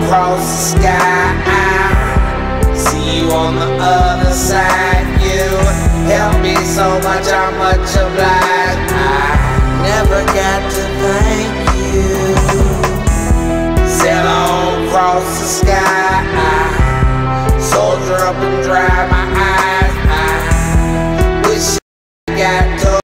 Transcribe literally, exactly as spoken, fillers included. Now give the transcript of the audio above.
across the sky. See you on the other side. You helped me so much, I'm much obliged. I never got to thank you. Sail all across the sky. Soldier up and dry.